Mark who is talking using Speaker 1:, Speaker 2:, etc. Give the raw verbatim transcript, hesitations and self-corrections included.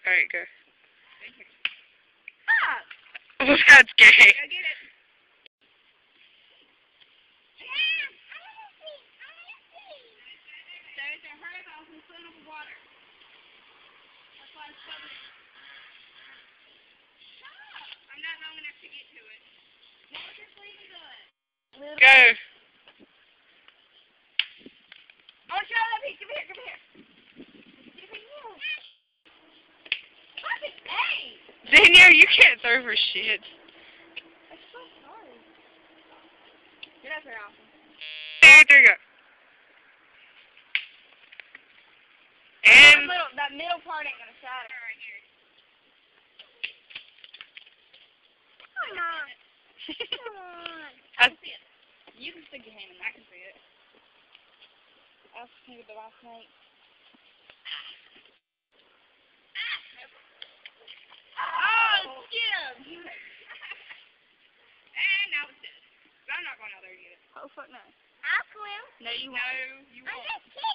Speaker 1: Alright, go.
Speaker 2: Stop!
Speaker 1: Oh, that's gay.
Speaker 2: Go get it. I'm not long enough to get to it. No, just leave it good.
Speaker 1: Go.
Speaker 2: Oh, show that piece. Give me here. Give me here. Give me here. Fucking hey!
Speaker 1: Danielle, you can't throw for shit.
Speaker 2: I'm so sorry. Get up here, Alpha.
Speaker 1: There, there you go.
Speaker 2: That
Speaker 1: And
Speaker 2: middle, that middle part ain't gonna shatter. Right here. Come on. Come on. I can see it. You can stick your hand in. I can see it. I was thinking the last night. Oh, Jim! And now it's dead. But I'm not going out there to get it. Oh, fuck no. I'll swim. No, you won't. No, you won't.